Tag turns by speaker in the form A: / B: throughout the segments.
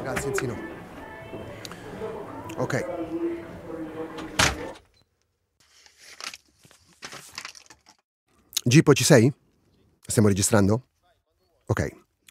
A: Grazie, Enzino. Ok. Gippo, ci sei? Stiamo registrando? Ok.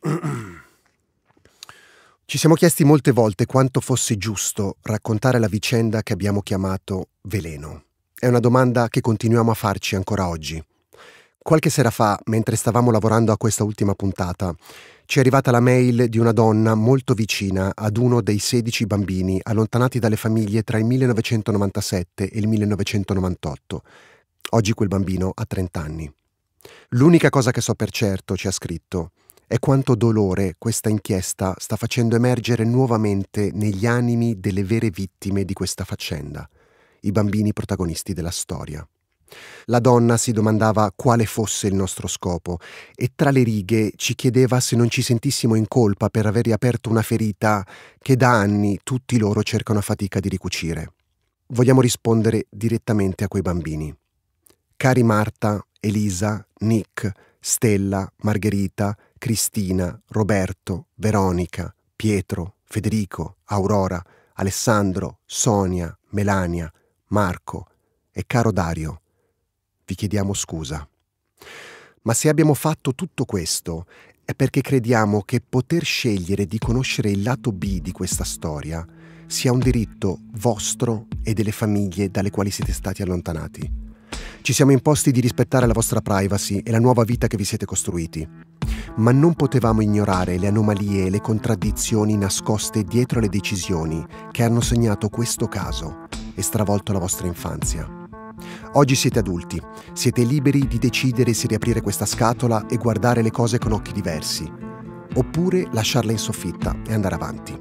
A: Ci siamo chiesti molte volte quanto fosse giusto raccontare la vicenda che abbiamo chiamato veleno. È una domanda che continuiamo a farci ancora oggi. Qualche sera fa, mentre stavamo lavorando a questa ultima puntata, ci è arrivata la mail di una donna molto vicina ad uno dei 16 bambini allontanati dalle famiglie tra il 1997 e il 1998. Oggi quel bambino ha 30 anni. L'unica cosa che so per certo, ci ha scritto, è quanto dolore questa inchiesta sta facendo emergere nuovamente negli animi delle vere vittime di questa faccenda, i bambini protagonisti della storia. La donna si domandava quale fosse il nostro scopo e tra le righe ci chiedeva se non ci sentissimo in colpa per aver riaperto una ferita che da anni tutti loro cercano a fatica di ricucire. Vogliamo rispondere direttamente a quei bambini. Cari Marta, Elisa, Nick, Stella, Margherita, Cristina, Roberto, Veronica, Pietro, Federico, Aurora, Alessandro, Sonia, Melania, Marco e caro Dario, vi chiediamo scusa. Ma se abbiamo fatto tutto questo è perché crediamo che poter scegliere di conoscere il lato B di questa storia sia un diritto vostro e delle famiglie dalle quali siete stati allontanati. Ci siamo imposti di rispettare la vostra privacy e la nuova vita che vi siete costruiti, ma non potevamo ignorare le anomalie e le contraddizioni nascoste dietro le decisioni che hanno segnato questo caso e stravolto la vostra infanzia. Oggi siete adulti, siete liberi di decidere se riaprire questa scatola e guardare le cose con occhi diversi, oppure lasciarla in soffitta e andare avanti.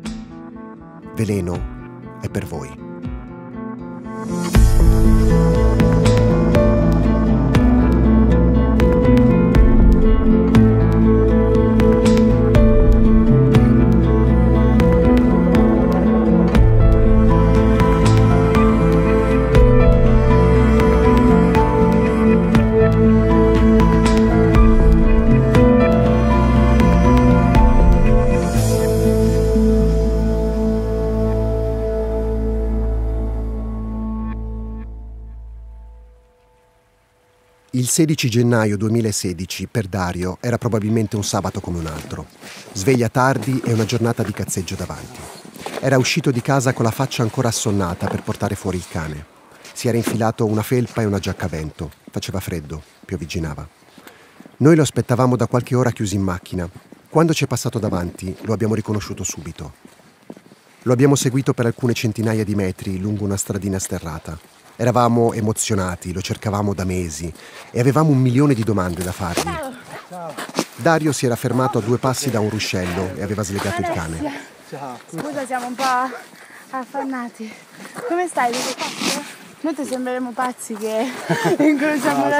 A: Veleno è per voi. Il 16 gennaio 2016 per Dario era probabilmente un sabato come un altro. Sveglia tardi e una giornata di cazzeggio davanti. Era uscito di casa con la faccia ancora assonnata per portare fuori il cane. Si era infilato una felpa e una giacca a vento. Faceva freddo, piovigginava. Noi lo aspettavamo da qualche ora chiusi in macchina. Quando ci è passato davanti lo abbiamo riconosciuto subito. Lo abbiamo seguito per alcune centinaia di metri lungo una stradina sterrata. Eravamo emozionati, lo cercavamo da mesi e avevamo 1.000.000 di domande da fargli.
B: Ciao.
A: Dario si era fermato a 2 passi da un ruscello e aveva slegato il cane.
B: Ciao.
C: Scusa, siamo un po' affannati. Come stai? Tutto fatto? Noi ti sembreremo pazzi che incrociamo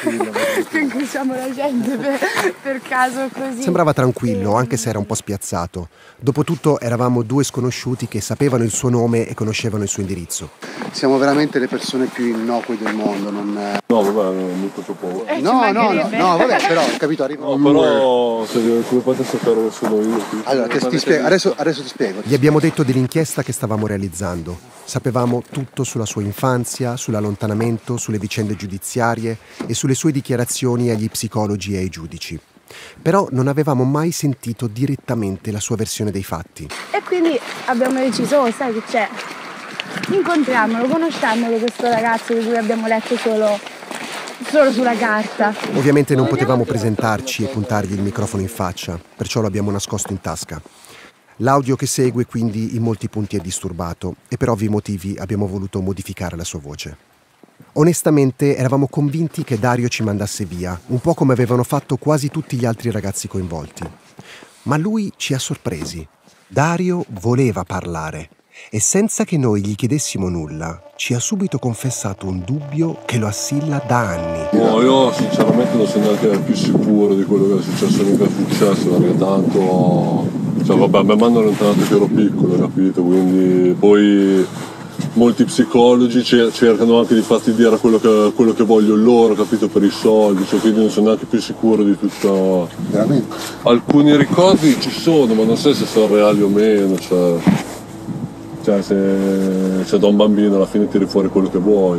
C: la gente per caso così.
A: Sembrava tranquillo, anche se era un po' spiazzato. Dopotutto eravamo 2 sconosciuti che sapevano il suo nome e conoscevano il suo indirizzo.
B: Siamo veramente le persone più innocue del mondo, non...
D: No, vabbè, non tutto poco.
B: No, vabbè, però, capito, arriva
D: no, però, come fate a sapere che sono io?
B: Allora, ti spiego, adesso ti spiego.
A: Gli abbiamo detto dell'inchiesta che stavamo realizzando. Sapevamo tutto sulla sua infanzia, sull'allontanamento, sulle vicende giudiziarie e sulle sue dichiarazioni agli psicologi e ai giudici. Però non avevamo mai sentito direttamente la sua versione dei fatti.
C: E quindi abbiamo deciso, oh, sai che c'è? Incontriamolo, conosciamolo questo ragazzo di cui abbiamo letto solo sulla carta.
A: Ovviamente non potevamo presentarci e puntargli il microfono in faccia, perciò lo abbiamo nascosto in tasca. L'audio che segue quindi in molti punti è disturbato e per ovvi motivi abbiamo voluto modificare la sua voce. Onestamente eravamo convinti che Dario ci mandasse via, un po' come avevano fatto quasi tutti gli altri ragazzi coinvolti. Ma lui ci ha sorpresi. Dario voleva parlare e senza che noi gli chiedessimo nulla ci ha subito confessato un dubbio che lo assilla da anni.
D: No, io sinceramente non sono neanche più sicuro di quello che è successo, mica è successo, perché tanto... Cioè vabbè, mi hanno allontanato che ero piccolo, capito? Quindi poi molti psicologi cercano anche di fastidiare quello che vogliono loro, capito, per i soldi, cioè, quindi non sono neanche più sicuro di tutto.
B: Veramente?
D: Alcuni ricordi ci sono, ma non so se sono reali o meno, cioè se da un bambino alla fine tiri fuori quello che vuoi.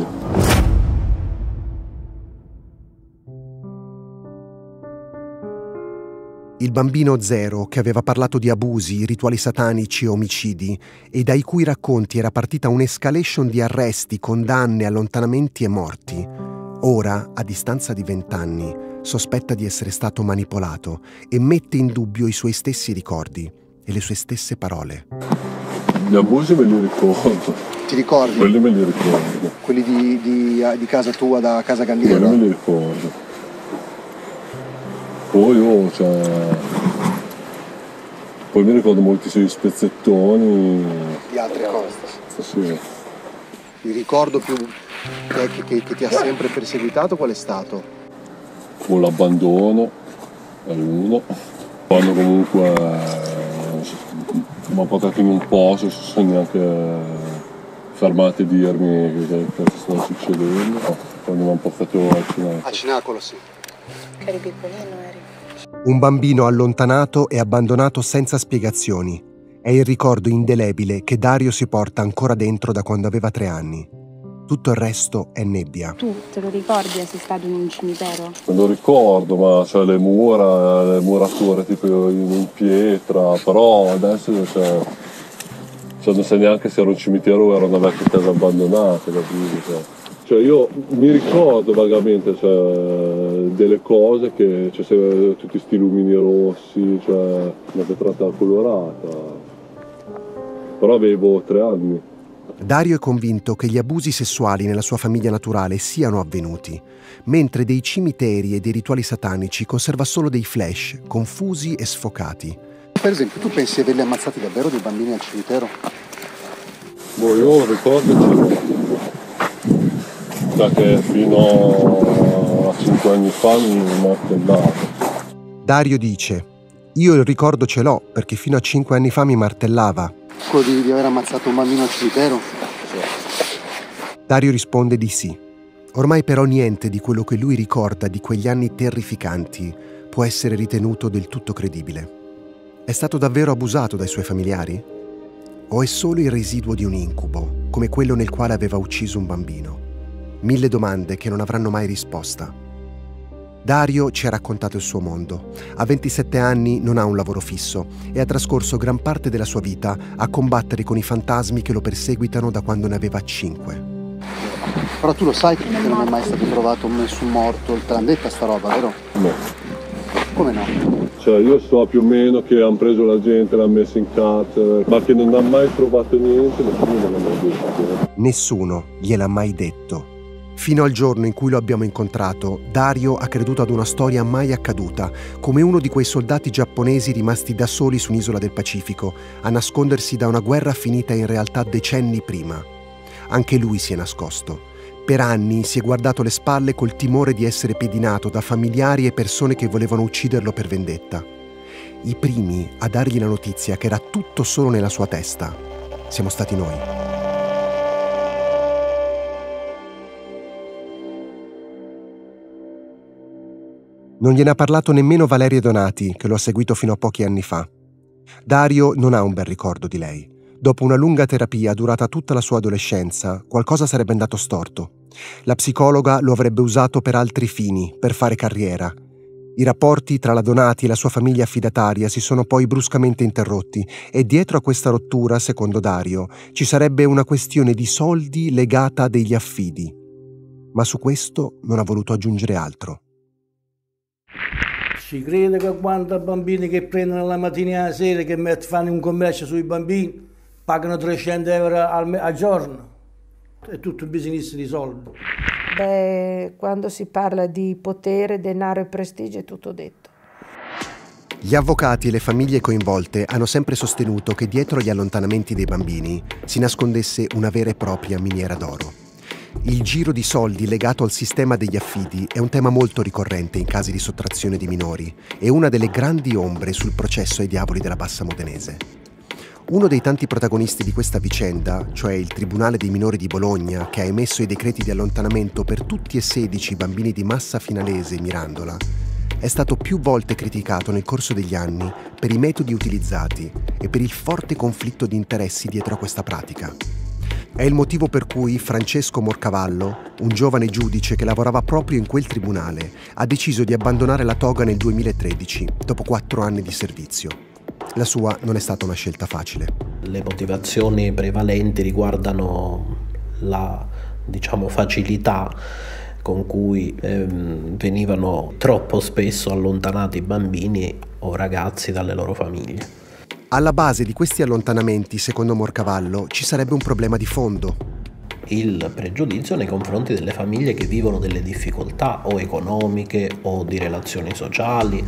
A: Il bambino zero, che aveva parlato di abusi, rituali satanici e omicidi, e dai cui racconti era partita un'escalation di arresti, condanne, allontanamenti e morti, ora, a distanza di 20 anni, sospetta di essere stato manipolato e mette in dubbio i suoi stessi ricordi e le sue stesse parole.
D: Gli abusi me li ricordo.
B: Ti ricordi?
D: Quelli me li ricordo.
B: Quelli di casa tua, da casa Galliera?
D: Quelli me li ricordo. Poi mi ricordo molti spezzettoni.
B: Di altre cose?
D: Sì.
B: Il ricordo più che ti ha sempre perseguitato qual è stato?
D: Con l'abbandono è uno. Quando comunque mi ha portato in un posto, si sono neanche fermati a dirmi che stava succedendo. Quando mi hanno portato a Cinacolo.
B: A Cinacolo, sì.
C: Che eri piccolino, eri.
A: Un bambino allontanato e abbandonato senza spiegazioni. È il ricordo indelebile che Dario si porta ancora dentro da quando aveva 3 anni. Tutto il resto è nebbia.
C: Tu te lo ricordi di essere stato in un cimitero?
D: Me lo ricordo, ma c'è le murature tipo in pietra, però adesso non sai neanche se era un cimitero o era una vecchia casa abbandonata, capito? Cioè io mi ricordo vagamente delle cose che tutti sti lumini rossi, una vetrata colorata, però avevo 3 anni.
A: Dario è convinto che gli abusi sessuali nella sua famiglia naturale siano avvenuti, mentre dei cimiteri e dei rituali satanici conserva solo dei flash confusi e sfocati.
B: Per esempio, tu pensi di averli ammazzati davvero dei bambini al cimitero?
D: Io ricordo che fino a 5 anni fa mi martellavo.
A: Dario dice: io il ricordo ce l'ho perché fino a 5 anni fa mi martellava.
B: Quello di aver ammazzato un bambino al cimitero?
A: Dario risponde di sì. Ormai però niente di quello che lui ricorda di quegli anni terrificanti può essere ritenuto del tutto credibile. È stato davvero abusato dai suoi familiari? O è solo il residuo di un incubo, come quello nel quale aveva ucciso un bambino? 1000 domande che non avranno mai risposta. Dario ci ha raccontato il suo mondo. A 27 anni non ha un lavoro fisso e ha trascorso gran parte della sua vita a combattere con i fantasmi che lo perseguitano da quando ne aveva 5.
B: Però tu lo sai che non è mai stato trovato nessun morto, te l'hanno detta sta roba, vero?
D: No.
B: Come no?
D: Io so più o meno che hanno preso la gente, l'hanno messa in carcere, ma che non ha mai trovato niente, nessuno me l'ha detto.
A: Nessuno gliel'ha mai detto. Fino al giorno in cui lo abbiamo incontrato, Dario ha creduto ad una storia mai accaduta, come uno di quei soldati giapponesi rimasti da soli su un'isola del Pacifico, a nascondersi da una guerra finita in realtà decenni prima. Anche lui si è nascosto. Per anni si è guardato le spalle col timore di essere pedinato da familiari e persone che volevano ucciderlo per vendetta. I primi a dargli la notizia che era tutto solo nella sua testa siamo stati noi. Non gliene ha parlato nemmeno Valeria Donati, che lo ha seguito fino a pochi anni fa. Dario non ha un bel ricordo di lei. Dopo una lunga terapia durata tutta la sua adolescenza, qualcosa sarebbe andato storto. La psicologa lo avrebbe usato per altri fini, per fare carriera. I rapporti tra la Donati e la sua famiglia affidataria si sono poi bruscamente interrotti e dietro a questa rottura, secondo Dario, ci sarebbe una questione di soldi legata a degli affidi. Ma su questo non ha voluto aggiungere altro.
E: Si crede che quanti bambini che prendono la mattina e la sera, che fanno un commercio sui bambini, pagano 300 euro al giorno? È tutto un business di soldi.
F: Beh, quando si parla di potere, denaro e prestigio è tutto detto.
A: Gli avvocati e le famiglie coinvolte hanno sempre sostenuto che dietro gli allontanamenti dei bambini si nascondesse una vera e propria miniera d'oro. Il giro di soldi legato al sistema degli affidi è un tema molto ricorrente in casi di sottrazione di minori e una delle grandi ombre sul processo ai diavoli della Bassa Modenese. Uno dei tanti protagonisti di questa vicenda, cioè il Tribunale dei minori di Bologna, che ha emesso i decreti di allontanamento per tutti e 16 i bambini di Massa Finalese e Mirandola, è stato più volte criticato nel corso degli anni per i metodi utilizzati e per il forte conflitto di interessi dietro a questa pratica. È il motivo per cui Francesco Morcavallo, un giovane giudice che lavorava proprio in quel tribunale, ha deciso di abbandonare la toga nel 2013, dopo 4 anni di servizio. La sua non è stata una scelta facile.
G: Le motivazioni prevalenti riguardano la, facilità con cui venivano troppo spesso allontanati bambini o ragazzi dalle loro famiglie.
A: Alla base di questi allontanamenti, secondo Morcavallo, ci sarebbe un problema di fondo.
G: Il pregiudizio nei confronti delle famiglie che vivono delle difficoltà o economiche o di relazioni sociali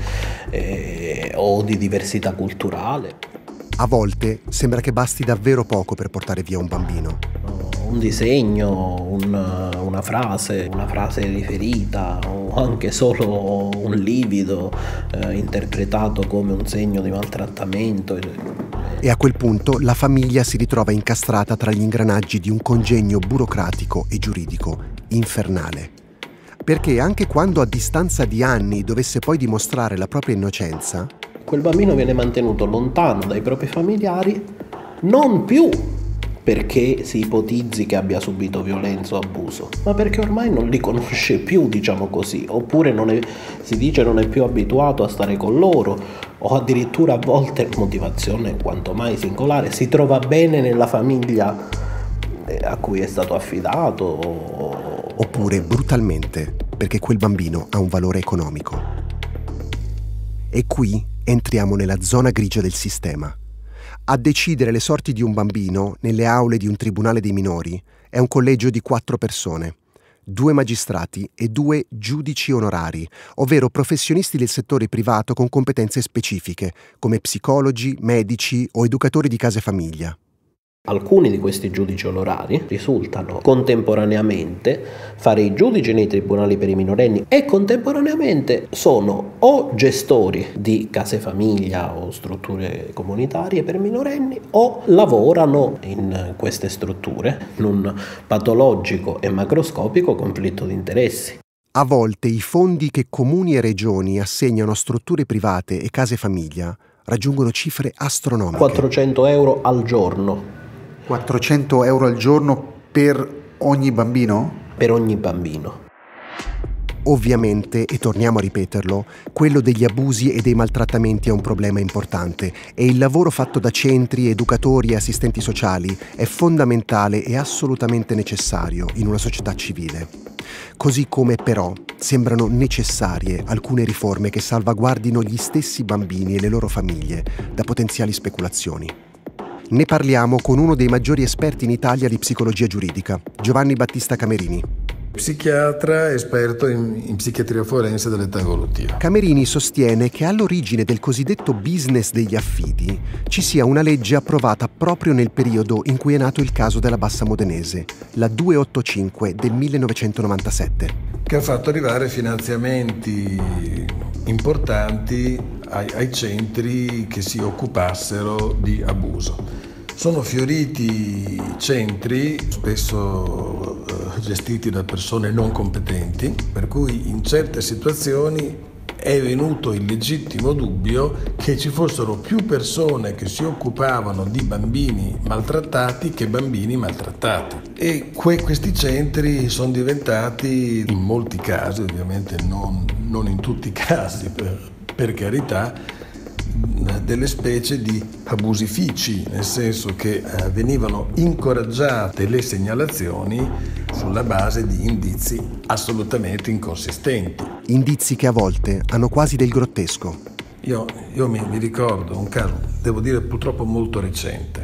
G: o di diversità culturale.
A: A volte sembra che basti davvero poco per portare via un bambino.
G: Un disegno, una frase riferita o anche solo un livido interpretato come un segno di maltrattamento.
A: E a quel punto la famiglia si ritrova incastrata tra gli ingranaggi di un congegno burocratico e giuridico infernale. Perché anche quando a distanza di anni dovesse poi dimostrare la propria innocenza,
G: quel bambino viene mantenuto lontano dai propri familiari, non più perché si ipotizzi che abbia subito violenza o abuso, ma perché ormai non li conosce più, oppure si dice non è più abituato a stare con loro, o addirittura a volte, motivazione quanto mai singolare, si trova bene nella famiglia a cui è stato affidato.
A: Oppure brutalmente, perché quel bambino ha un valore economico. E qui entriamo nella zona grigia del sistema. A decidere le sorti di un bambino nelle aule di un tribunale dei minori è un collegio di 4 persone, 2 magistrati e 2 giudici onorari, ovvero professionisti del settore privato con competenze specifiche, come psicologi, medici o educatori di case famiglia.
G: Alcuni di questi giudici onorari risultano contemporaneamente fare i giudici nei tribunali per i minorenni e contemporaneamente sono o gestori di case famiglia o strutture comunitarie per minorenni o lavorano in queste strutture in un patologico e macroscopico conflitto di interessi.
A: A volte i fondi che comuni e regioni assegnano a strutture private e case famiglia raggiungono cifre astronomiche.
G: 400 euro al giorno.
H: 400 euro al giorno per ogni bambino?
G: Per ogni bambino.
A: Ovviamente, e torniamo a ripeterlo, quello degli abusi e dei maltrattamenti è un problema importante e il lavoro fatto da centri, educatori e assistenti sociali è fondamentale e assolutamente necessario in una società civile. Così come però sembrano necessarie alcune riforme che salvaguardino gli stessi bambini e le loro famiglie da potenziali speculazioni. Ne parliamo con uno dei maggiori esperti in Italia di psicologia giuridica, Giovanni Battista Camerini.
I: Psichiatra esperto in psichiatria forense dell'età evolutiva.
A: Camerini sostiene che all'origine del cosiddetto business degli affidi ci sia una legge approvata proprio nel periodo in cui è nato il caso della Bassa Modenese, la 285 del 1997.
I: Che ha fatto arrivare finanziamenti importanti ai centri che si occupassero di abuso. Sono fioriti centri, spesso gestiti da persone non competenti, per cui in certe situazioni è venuto il legittimo dubbio che ci fossero più persone che si occupavano di bambini maltrattati che bambini maltrattati. E questi centri sono diventati, in molti casi, ovviamente non in tutti i casi, per carità, delle specie di abusifici, nel senso che venivano incoraggiate le segnalazioni sulla base di indizi assolutamente inconsistenti.
A: Indizi che a volte hanno quasi del grottesco.
I: Io mi ricordo un caso, devo dire purtroppo molto recente,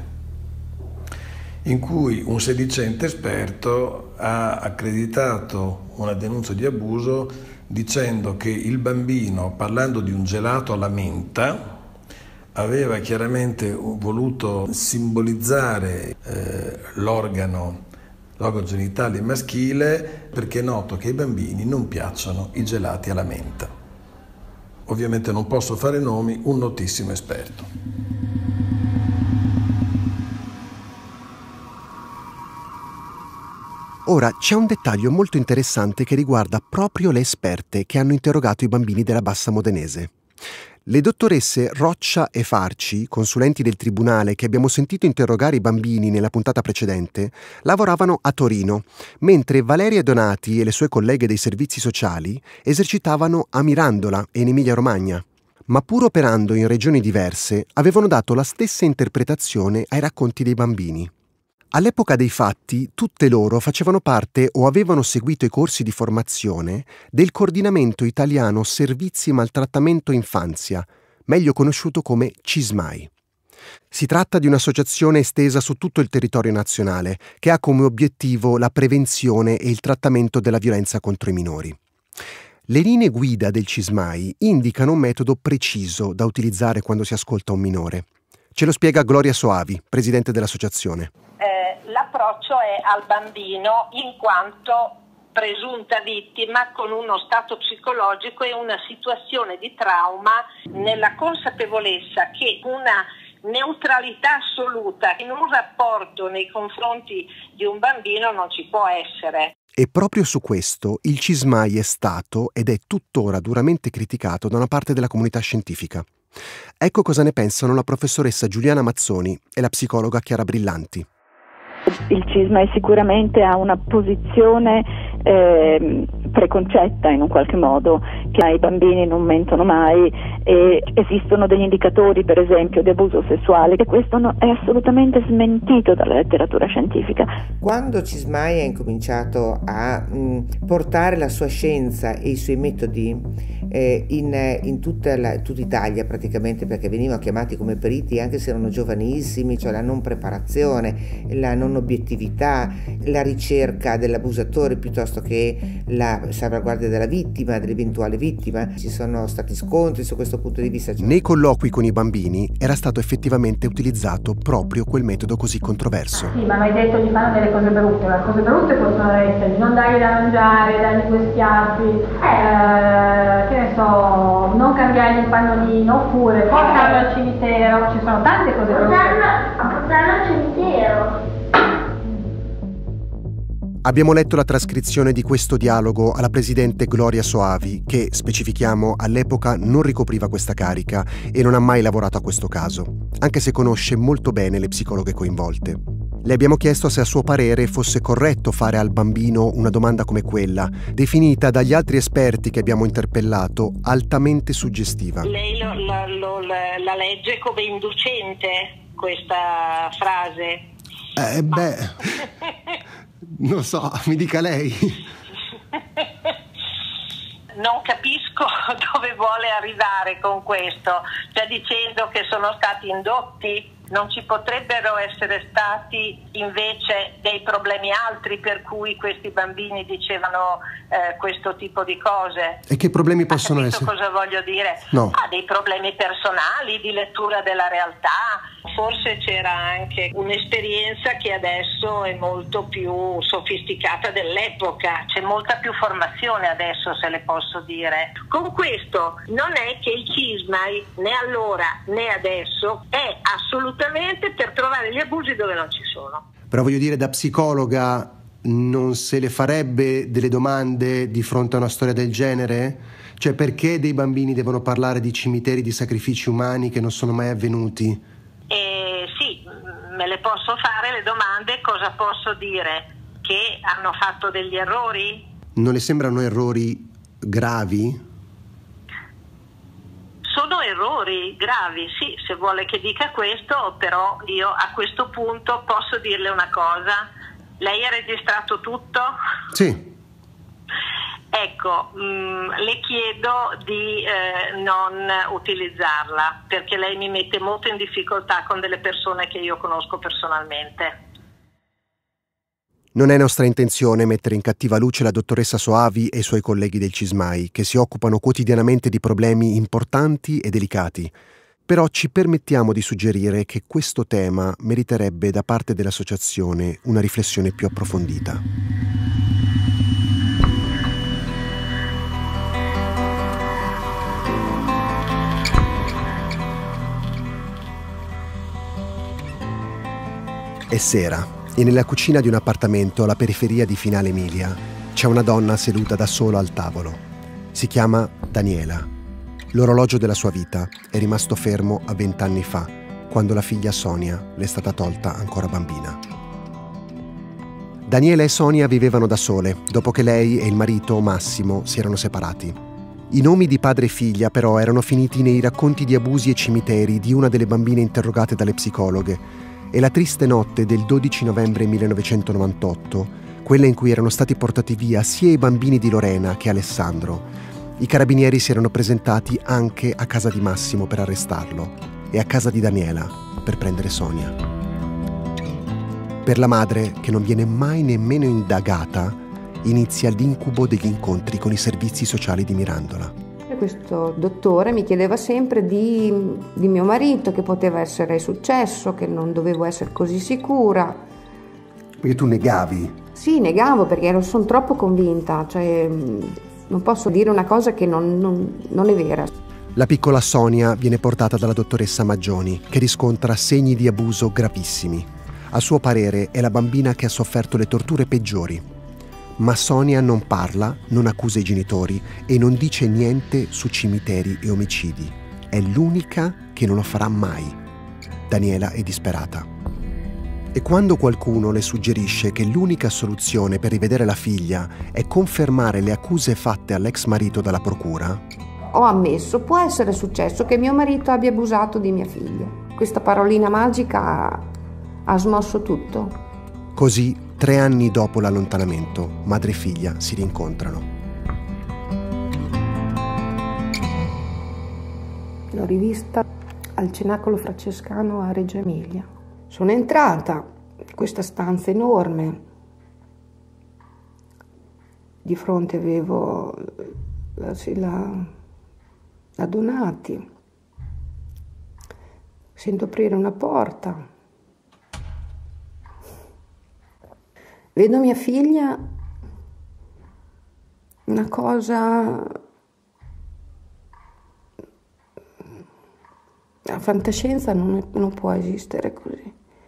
I: in cui un sedicente esperto ha accreditato una denuncia di abuso dicendo che il bambino, parlando di un gelato alla menta, aveva chiaramente voluto simbolizzare l'organo genitale maschile, perché è noto che ai bambini non piacciono i gelati alla menta. Ovviamente non posso fare nomi, un notissimo esperto.
A: Ora, c'è un dettaglio molto interessante che riguarda proprio le esperte che hanno interrogato i bambini della Bassa Modenese. Le dottoresse Roccia e Farci, consulenti del tribunale che abbiamo sentito interrogare i bambini nella puntata precedente, lavoravano a Torino, mentre Valeria Donati e le sue colleghe dei servizi sociali esercitavano a Mirandola e in Emilia-Romagna. Ma pur operando in regioni diverse, avevano dato la stessa interpretazione ai racconti dei bambini. All'epoca dei fatti, tutte loro facevano parte o avevano seguito i corsi di formazione del Coordinamento Italiano Servizi Maltrattamento Infanzia, meglio conosciuto come CISMAI. Si tratta di un'associazione estesa su tutto il territorio nazionale che ha come obiettivo la prevenzione e il trattamento della violenza contro i minori. Le linee guida del CISMAI indicano un metodo preciso da utilizzare quando si ascolta un minore. Ce lo spiega Gloria Soavi, presidente dell'associazione.
J: L'approccio è al bambino in quanto presunta vittima con uno stato psicologico e una situazione di trauma, nella consapevolezza che una neutralità assoluta in un rapporto nei confronti di un bambino non ci può essere.
A: E proprio su questo il CISMAI è stato ed è tuttora duramente criticato da una parte della comunità scientifica. Ecco cosa ne pensano la professoressa Giuliana Mazzoni e la psicologa Chiara Brillanti.
K: Il CISMAI sicuramente ha una posizione preconcetta in un qualche modo, che i bambini non mentono mai e esistono degli indicatori per esempio di abuso sessuale e questo è assolutamente smentito dalla letteratura scientifica.
L: Quando CISMAI ha incominciato a portare la sua scienza e i suoi metodi in tutta Italia praticamente, perché venivano chiamati come periti anche se erano giovanissimi, cioè la non preparazione, la non obiettività, la ricerca dell'abusatore piuttosto che la salvaguardia della vittima, dell'eventuale vittima. Ci sono stati scontri su questo punto di vista.
A: Nei colloqui con i bambini era stato effettivamente utilizzato proprio quel metodo così controverso.
M: Sì, ma mi hai detto di fare delle cose brutte, le cose brutte possono essere di non dargli da mangiare, dargli 2 schiaffi, che ne so, non cambiargli il pannolino, oppure portarlo al cimitero, ci sono tante cose brutte.
N: Portarlo al cimitero.
A: Abbiamo letto la trascrizione di questo dialogo alla presidente Gloria Soavi, che, specifichiamo, all'epoca non ricopriva questa carica e non ha mai lavorato a questo caso, anche se conosce molto bene le psicologhe coinvolte. Le abbiamo chiesto se a suo parere fosse corretto fare al bambino una domanda come quella, definita dagli altri esperti che abbiamo interpellato altamente suggestiva.
J: Lei la legge come inducente questa frase?
A: Non so, mi dica lei.
J: Non capisco dove vuole arrivare con questo, cioè dicendo che sono stati indotti. Non ci potrebbero essere stati invece dei problemi altri per cui questi bambini dicevano questo tipo di cose?
A: E che problemi possono essere?
J: Cosa voglio dire?
A: No.
J: Dei problemi personali, di lettura della realtà. Forse c'era anche un'esperienza che adesso è molto più sofisticata dell'epoca, c'è molta più formazione adesso, se le posso dire. Con questo non è che il CISMAI né allora né adesso è assolutamente per trovare gli abusi dove non ci sono.
A: Però voglio dire, da psicologa non se le farebbe delle domande di fronte a una storia del genere? Cioè, perché dei bambini devono parlare di cimiteri di sacrifici umani che non sono mai avvenuti?
J: Sì, me le posso fare le domande, cosa posso dire? Che hanno fatto degli errori?
A: Non le sembrano errori gravi?
J: Sono errori gravi, sì, se vuole che dica questo, però io a questo punto posso dirle una cosa. Lei ha registrato tutto?
A: Sì.
J: Ecco, le chiedo di non utilizzarla, perché lei mi mette molto in difficoltà con delle persone che io conosco personalmente.
A: Non è nostra intenzione mettere in cattiva luce la dottoressa Soavi e i suoi colleghi del CISMAI, che si occupano quotidianamente di problemi importanti e delicati. Però ci permettiamo di suggerire che questo tema meriterebbe da parte dell'associazione una riflessione più approfondita. È sera E nella cucina di un appartamento alla periferia di Finale Emilia c'è una donna seduta da sola al tavolo. Si chiama Daniela. L'orologio della sua vita è rimasto fermo a 20 anni fa, quando la figlia Sonia le è stata tolta ancora bambina. Daniela e Sonia vivevano da sole, dopo che lei e il marito Massimo si erano separati. I nomi di padre e figlia però erano finiti nei racconti di abusi e cimiteri di una delle bambine interrogate dalle psicologhe, e la triste notte del 12 novembre 1998, quella in cui erano stati portati via sia i bambini di Lorena che Alessandro, i carabinieri si erano presentati anche a casa di Massimo per arrestarlo e a casa di Daniela per prendere Sonia. Per la madre, che non viene mai nemmeno indagata, inizia l'incubo degli incontri con i servizi sociali di Mirandola.
F: Questo dottore mi chiedeva sempre di mio marito, che poteva essere successo, che non dovevo essere così sicura.
A: Perché tu negavi?
F: Sì, negavo perché sono troppo convinta, cioè non posso dire una cosa che non è vera.
A: La piccola Sonia viene portata dalla dottoressa Maggioni, che riscontra segni di abuso gravissimi. A suo parere è la bambina che ha sofferto le torture peggiori. Ma Sonia non parla, non accusa i genitori e non dice niente su cimiteri e omicidi. È l'unica che non lo farà mai. Daniela è disperata. E quando qualcuno le suggerisce che l'unica soluzione per rivedere la figlia è confermare le accuse fatte all'ex marito dalla procura,
F: ho ammesso, può essere successo che mio marito abbia abusato di mia figlia. Questa parolina magica ha smosso tutto.
A: Così, 3 anni dopo l'allontanamento, madre e figlia si rincontrano.
F: L'ho rivista al Cenacolo Francescano a Reggio Emilia. Sono entrata in questa stanza enorme. Di fronte avevo la Donati. Sento aprire una porta. Vedo mia figlia, una cosa, la fantascienza non può esistere così.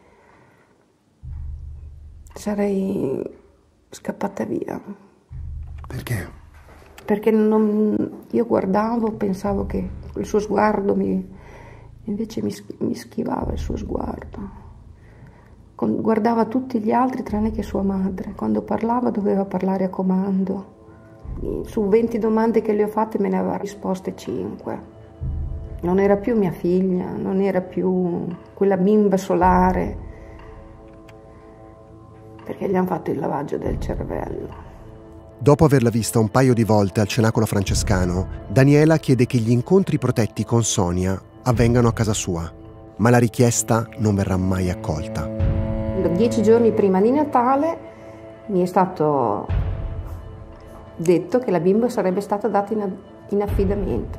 F: Sarei scappata via.
A: Perché?
F: Perché io guardavo, pensavo che il suo sguardo invece mi schivava il suo sguardo. Guardava tutti gli altri tranne che sua madre. Quando parlava doveva parlare a comando. Su 20 domande che le ho fatte me ne aveva risposte 5. Non era più mia figlia, non era più quella bimba solare, perché gli hanno fatto il lavaggio del cervello.
A: Dopo averla vista un paio di volte al Cenacolo Francescano, Daniela chiede che gli incontri protetti con Sonia avvengano a casa sua, ma la richiesta non verrà mai accolta.
F: 10 giorni prima di Natale mi è stato detto che la bimba sarebbe stata data in affidamento.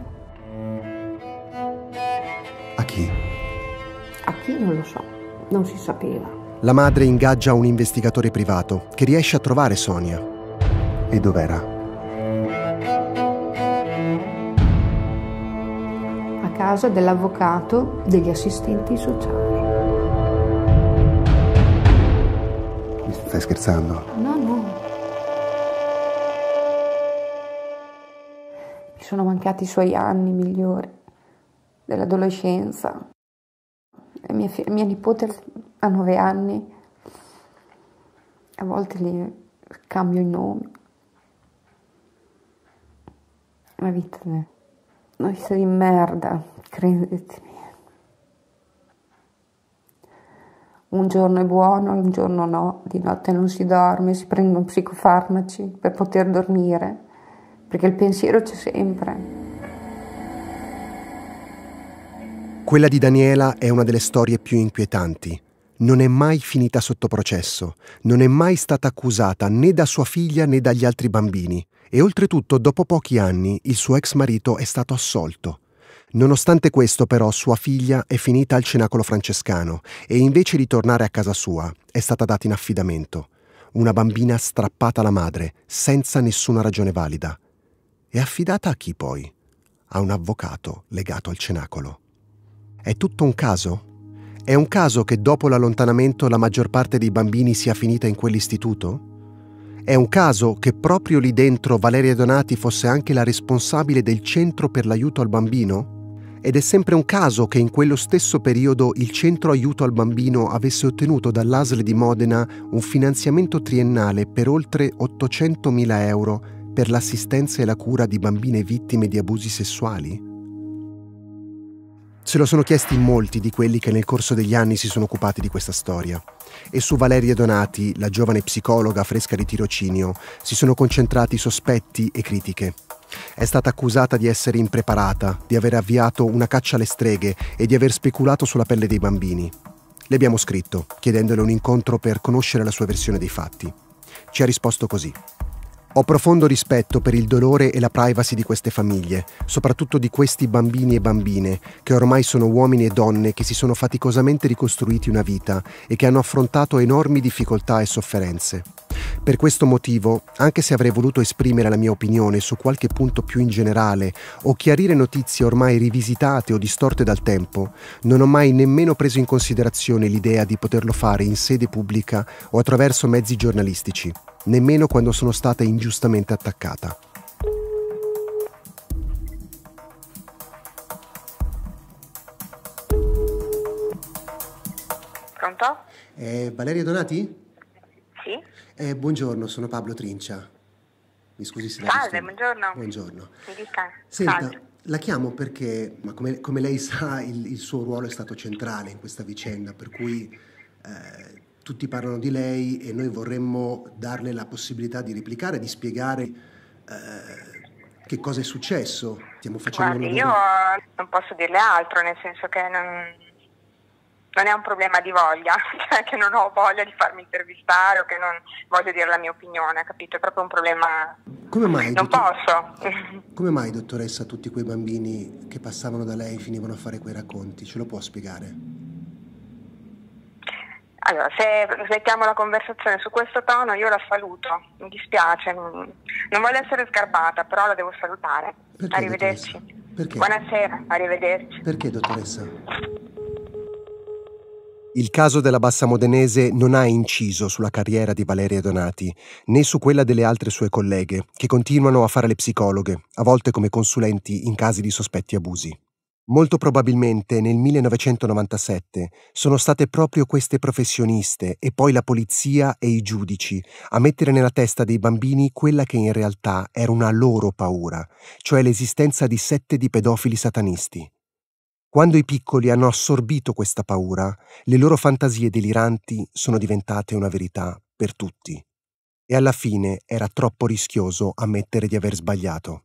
A: A chi?
F: A chi non lo so, non si sapeva.
A: La madre ingaggia un investigatore privato che riesce a trovare Sonia. E dov'era?
F: A casa dell'avvocato degli assistenti sociali.
A: Mi stai scherzando?
F: No. Mi sono mancati i suoi anni migliori dell'adolescenza. E mia nipote ha 9 anni. A volte gli cambio i nomi. Una vita di merda, credetemi. Un giorno è buono, un giorno no, di notte non si dorme, si prendono psicofarmaci per poter dormire, perché il pensiero c'è sempre.
A: Quella di Daniela è una delle storie più inquietanti. Non è mai finita sotto processo, non è mai stata accusata né da sua figlia né dagli altri bambini e oltretutto dopo pochi anni il suo ex marito è stato assolto. Nonostante questo però sua figlia è finita al Cenacolo Francescano e invece di tornare a casa sua è stata data in affidamento. Una bambina strappata alla madre senza nessuna ragione valida. E affidata a chi poi? A un avvocato legato al Cenacolo. È tutto un caso? È un caso che dopo l'allontanamento la maggior parte dei bambini sia finita in quell'istituto? È un caso che proprio lì dentro Valeria Donati fosse anche la responsabile del centro per l'aiuto al bambino? Ed è sempre un caso che in quello stesso periodo il centro aiuto al bambino avesse ottenuto dall'ASL di Modena un finanziamento triennale per oltre 800.000 euro per l'assistenza e la cura di bambine vittime di abusi sessuali? Se lo sono chiesti molti di quelli che nel corso degli anni si sono occupati di questa storia. E su Valeria Donati, la giovane psicologa fresca di tirocinio, si sono concentrati sospetti e critiche. È stata accusata di essere impreparata, di aver avviato una caccia alle streghe e di aver speculato sulla pelle dei bambini. Le abbiamo scritto, chiedendole un incontro per conoscere la sua versione dei fatti. Ci ha risposto così. Ho profondo rispetto per il dolore e la privacy di queste famiglie, soprattutto di questi bambini e bambine, che ormai sono uomini e donne che si sono faticosamente ricostruiti una vita e che hanno affrontato enormi difficoltà e sofferenze. Per questo motivo, anche se avrei voluto esprimere la mia opinione su qualche punto più in generale o chiarire notizie ormai rivisitate o distorte dal tempo, non ho mai nemmeno preso in considerazione l'idea di poterlo fare in sede pubblica o attraverso mezzi giornalistici, nemmeno quando sono stata ingiustamente attaccata.
O: Pronto?
A: Valeria Donati?
O: Sì.
A: Buongiorno, sono Pablo Trincia. Mi scusi se la
O: Salve,
A: disturbo.
O: buongiorno.
A: Buongiorno.
O: Mi dica.
A: Senta,
O: Salve.
A: la chiamo perché, ma come lei sa, il suo ruolo è stato centrale in questa vicenda, per cui tutti parlano di lei e noi vorremmo darle la possibilità di replicare, di spiegare che cosa è successo. Stiamo facendo
O: Guardi, io non posso dirle altro, nel senso che non è un problema di voglia, cioè che non ho voglia di farmi intervistare o che non voglio dire la mia opinione, capito? È proprio un problema.
A: Come mai,
O: non posso.
A: Come mai, dottoressa, tutti quei bambini che passavano da lei finivano a fare quei racconti? Ce lo può spiegare?
O: Allora, se mettiamo la conversazione su questo tono, io la saluto, mi dispiace, non voglio essere sgarbata, però la devo salutare.
A: Perché,
O: Arrivederci.
A: dottoressa? Perché?
O: Buonasera, arrivederci.
A: Perché, dottoressa? Il caso della Bassa Modenese non ha inciso sulla carriera di Valeria Donati, né su quella delle altre sue colleghe, che continuano a fare le psicologhe, a volte come consulenti in casi di sospetti abusi. Molto probabilmente nel 1997 sono state proprio queste professioniste e poi la polizia e i giudici a mettere nella testa dei bambini quella che in realtà era una loro paura, cioè l'esistenza di sette di pedofili satanisti. Quando i piccoli hanno assorbito questa paura, le loro fantasie deliranti sono diventate una verità per tutti. E alla fine era troppo rischioso ammettere di aver sbagliato.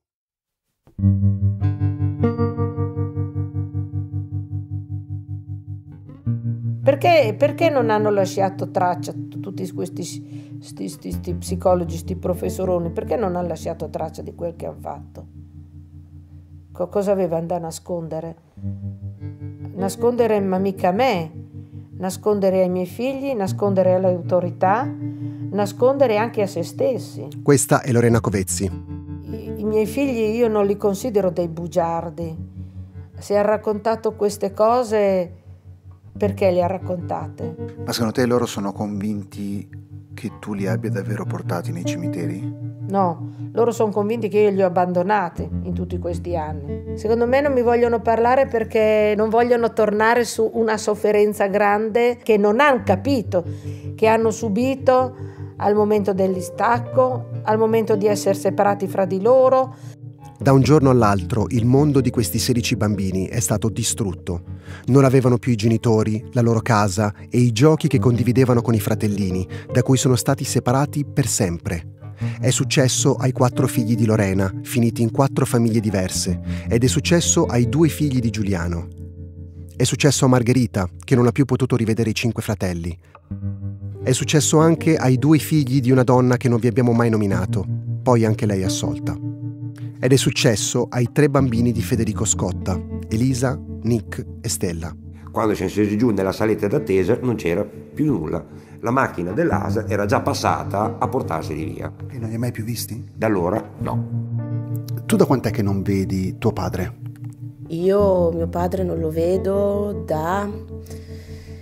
F: Perché non hanno lasciato traccia tutti questi psicologi, sti professoroni? Perché non hanno lasciato traccia di quel che hanno fatto? Cosa avevano da nascondere? Nascondere ma mica a me, nascondere ai miei figli, nascondere alle autorità, nascondere anche a se stessi.
A: Questa è Lorena Covezzi.
F: I miei figli io non li considero dei bugiardi. Se ha raccontato queste cose, perché le ha raccontate?
H: Ma secondo te loro sono convinti che tu li abbia davvero portati nei cimiteri?
F: No, loro sono convinti che io li ho abbandonati in tutti questi anni. Secondo me non mi vogliono parlare perché non vogliono tornare su una sofferenza grande che non hanno capito, che hanno subito al momento del distacco, al momento di essere separati fra di loro.
A: Da un giorno all'altro il mondo di questi 16 bambini è stato distrutto. Non avevano più i genitori, la loro casa e i giochi che condividevano con i fratellini, da cui sono stati separati per sempre. È successo ai 4 figli di Lorena, finiti in 4 famiglie diverse, ed è successo ai 2 figli di Giuliano. È successo a Margherita, che non ha più potuto rivedere i 5 fratelli. È successo anche ai 2 figli di una donna che non vi abbiamo mai nominato, poi anche lei assolta. Ed è successo ai 3 bambini di Federico Scotta, Elisa, Nick e Stella.
P: Quando siamo scesi giù nella saletta d'attesa non c'era più nulla. La macchina dell'ASA era già passata a portarseli via.
H: E non li hai mai più visti?
P: Da allora no.
H: Tu da quant'è che non vedi tuo padre?
Q: Io mio padre non lo vedo da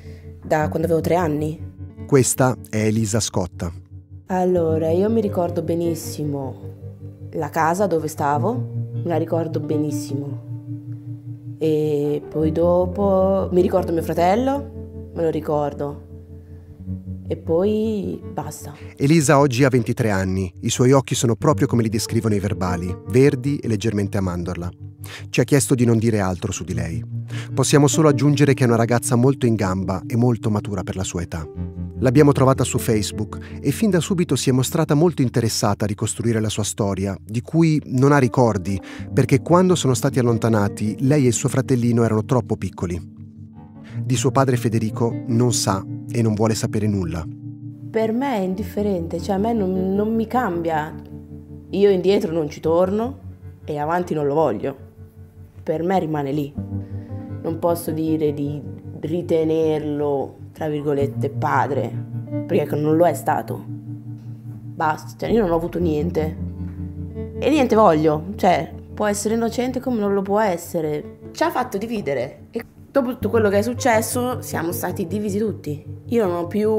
Q: da quando avevo 3 anni.
A: Questa è Elisa Scotta.
Q: Allora, io mi ricordo benissimo la casa dove stavo, me la ricordo benissimo. E poi dopo mi ricordo mio fratello, me lo ricordo. E poi basta.
A: Elisa oggi ha 23 anni, i suoi occhi sono proprio come li descrivono i verbali, verdi e leggermente a mandorla. Ci ha chiesto di non dire altro su di lei. Possiamo solo aggiungere che è una ragazza molto in gamba e molto matura per la sua età. L'abbiamo trovata su Facebook e fin da subito si è mostrata molto interessata a ricostruire la sua storia, di cui non ha ricordi, perché quando sono stati allontanati lei e il suo fratellino erano troppo piccoli. Di suo padre Federico non sa e non vuole sapere nulla.
Q: Per me è indifferente, cioè a me non mi cambia. Io indietro non ci torno e avanti non lo voglio. Per me rimane lì. Non posso dire di ritenerlo, tra virgolette, padre, perché non lo è stato. Basta, cioè io non ho avuto niente. E niente voglio, cioè può essere innocente come non lo può essere. Ci ha fatto dividere. E dopo tutto quello che è successo siamo stati divisi tutti. Io non ho più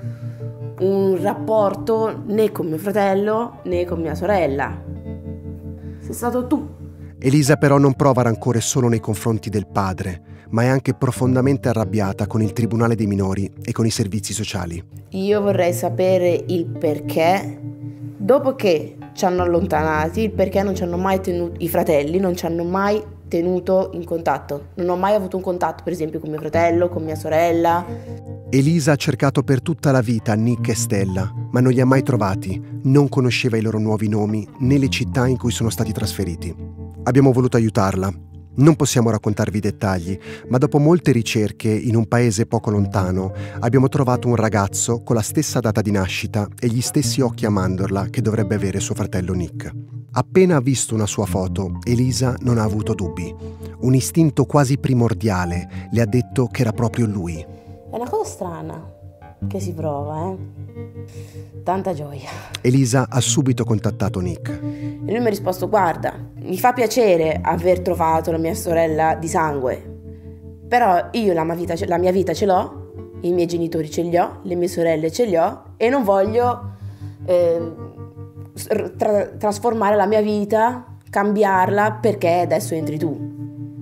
Q: un rapporto né con mio fratello né con mia sorella. Sei stato tu.
A: Elisa però non prova rancore solo nei confronti del padre, ma è anche profondamente arrabbiata con il Tribunale dei minori e con i servizi sociali.
Q: Io vorrei sapere il perché, dopo che ci hanno allontanati, il perché non ci hanno mai tenuto, i fratelli non ci hanno mai tenuto in contatto. Non ho mai avuto un contatto, per esempio, con mio fratello, con mia sorella.
A: Elisa ha cercato per tutta la vita Nick e Stella, ma non li ha mai trovati, non conosceva i loro nuovi nomi né le città in cui sono stati trasferiti. Abbiamo voluto aiutarla. Non possiamo raccontarvi i dettagli, ma dopo molte ricerche in un paese poco lontano abbiamo trovato un ragazzo con la stessa data di nascita e gli stessi occhi a mandorla che dovrebbe avere suo fratello Nick. Appena ha visto una sua foto, Elisa non ha avuto dubbi. Un istinto quasi primordiale le ha detto che era proprio lui.
Q: È una cosa strana che si prova, tanta gioia.
A: Elisa ha subito contattato Nick.
Q: E lui mi ha risposto: guarda, mi fa piacere aver trovato la mia sorella di sangue, però io la mia vita ce l'ho, i miei genitori ce li ho, le mie sorelle ce li ho e non voglio trasformare la mia vita, cambiarla perché adesso entri tu.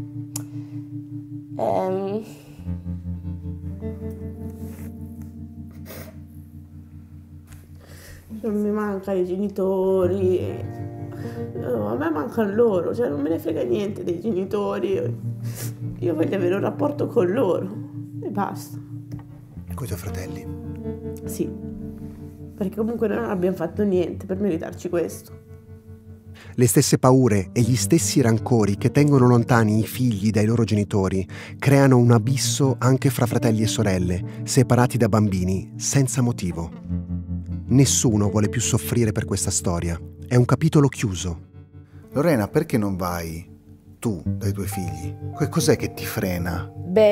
Q: Non mi mancano i genitori, no, a me mancano loro, cioè non me ne frega niente dei genitori, io voglio avere un rapporto con loro e basta.
A: Con i tuoi fratelli?
Q: Sì, perché comunque noi non abbiamo fatto niente per meritarci questo.
A: Le stesse paure e gli stessi rancori che tengono lontani i figli dai loro genitori creano un abisso anche fra fratelli e sorelle, separati da bambini, senza motivo. Nessuno vuole più soffrire per questa storia. È un capitolo chiuso.
H: Lorena, perché non vai tu dai tuoi figli? Cos'è che ti frena?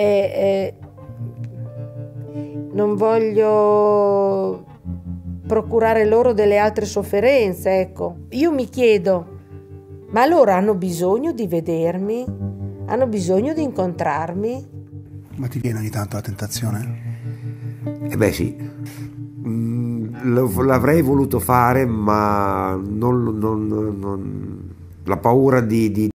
F: Non voglio procurare loro delle altre sofferenze, ecco. Io mi chiedo, ma loro hanno bisogno di vedermi? Hanno bisogno di incontrarmi?
H: Ma ti viene ogni tanto la tentazione?
P: Beh sì. L'avrei voluto fare, ma la paura di